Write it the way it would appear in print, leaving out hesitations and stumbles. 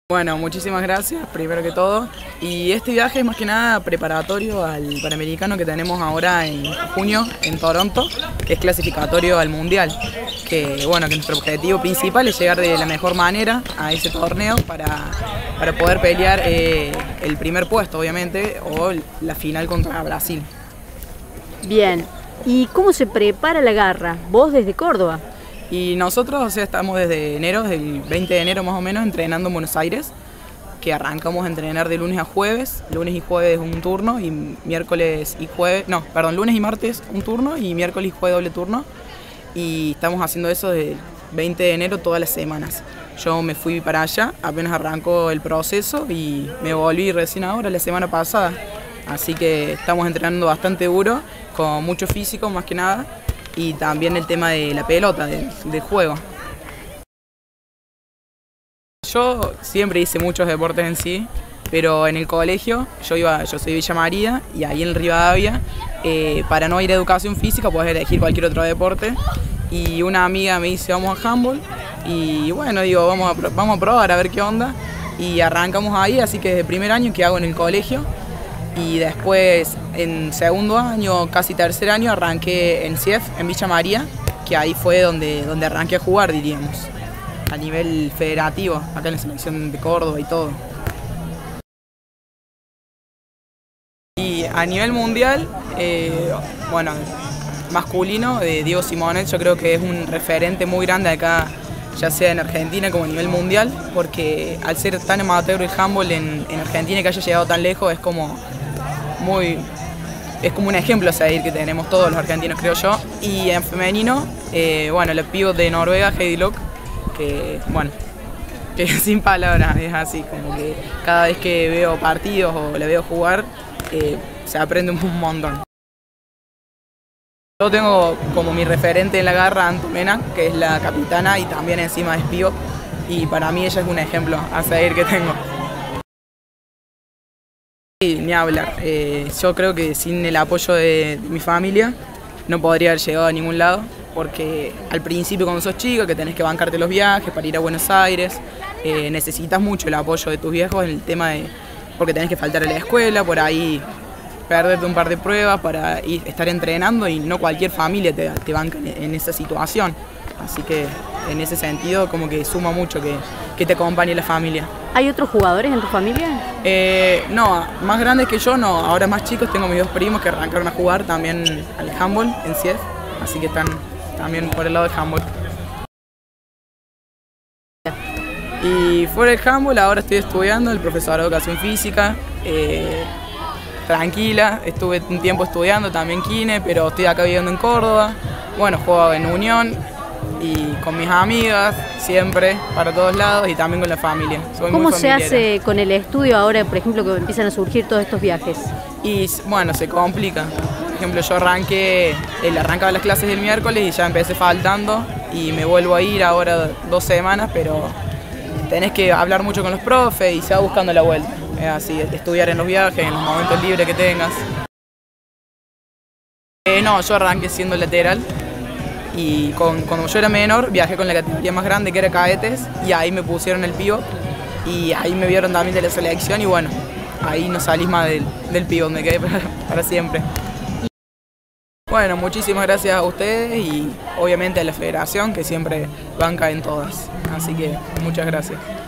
Bueno, muchísimas gracias, primero que todo. Y este viaje es más que nada preparatorio al Panamericano que tenemos ahora en junio en Toronto, que es clasificatorio al Mundial. Que bueno, que nuestro objetivo principal es llegar de la mejor manera a ese torneo para poder pelear el primer puesto, obviamente, o la final contra Brasil. Bien, ¿y cómo se prepara la garra? ¿Vos desde Córdoba? Y nosotros, o sea, estamos desde enero, desde el 20 de enero más o menos, entrenando en Buenos Aires, que arrancamos a entrenar de lunes a jueves, lunes y jueves un turno, y miércoles y jueves, no, perdón, lunes y martes un turno, y miércoles y jueves doble turno, y estamos haciendo eso desde el 20 de enero todas las semanas. Yo me fui para allá, apenas arrancó el proceso, y me volví recién ahora, la semana pasada, así que estamos entrenando bastante duro, con mucho físico más que nada, y también el tema de la pelota, del juego. Yo siempre hice muchos deportes en sí, pero en el colegio yo soy de Villa María y ahí en el Rivadavia, para no ir a educación física puedes elegir cualquier otro deporte, y una amiga me dice vamos a handball y bueno, digo vamos a probar a ver qué onda, y arrancamos ahí, así que desde el primer año que hago en el colegio. Y después, en segundo año, casi tercer año, arranqué en CIEF, en Villa María, que ahí fue donde arranqué a jugar, diríamos, a nivel federativo, acá en la selección de Córdoba y todo. Y a nivel mundial, bueno, masculino, Diego Simonet, yo creo que es un referente muy grande acá, ya sea en Argentina como a nivel mundial, porque al ser tan amateur el handball en Argentina, que haya llegado tan lejos, es como un ejemplo a seguir que tenemos todos los argentinos, creo yo. Y en femenino, bueno, la pívot de Noruega, Heidi Lok, que bueno, que sin palabras, es así, como que cada vez que veo partidos o la veo jugar, se aprende un montón. Yo tengo como mi referente en la garra a Anto Mena, que es la capitana y también encima es pívot, y para mí ella es un ejemplo a seguir que tengo. Sí, ni hablar. Yo creo que sin el apoyo de mi familia no podría haber llegado a ningún lado, porque al principio cuando sos chico, que tenés que bancarte los viajes para ir a Buenos Aires, necesitas mucho el apoyo de tus viejos en el tema de, porque tenés que faltar a la escuela, por ahí perderte un par de pruebas para estar entrenando, y no cualquier familia te banca en esa situación. Así que en ese sentido como que suma mucho que te acompañe la familia. ¿Hay otros jugadores en tu familia? No, más grandes que yo no, ahora más chicos, tengo mis dos primos que arrancaron a jugar también al handball en CIEF, así que están también por el lado del handball. Y fuera del handball ahora estoy estudiando el profesorado de educación física, tranquila, estuve un tiempo estudiando también kine, pero estoy acá viviendo en Córdoba, bueno, juego en Unión y con mis amigas, siempre, para todos lados, y también con la familia. Soy ¿Cómo muy se familiera. hace con el estudio ahora, por ejemplo, que empiezan a surgir todos estos viajes? Y bueno, se complica. Por ejemplo, yo arrancaba las clases el miércoles y ya empecé faltando, y me vuelvo a ir ahora 2 semanas, pero tenés que hablar mucho con los profes y se va buscando la vuelta. Es así, estudiar en los viajes, en los momentos libres que tengas. No, yo arranqué siendo lateral, y cuando yo era menor viajé con la categoría más grande, que era cadetes, y ahí me pusieron el pívot, y ahí me vieron también de la selección, y bueno, ahí no salís más del pívot, me quedé para siempre. Bueno, muchísimas gracias a ustedes y obviamente a la federación, que siempre banca en todas, así que muchas gracias.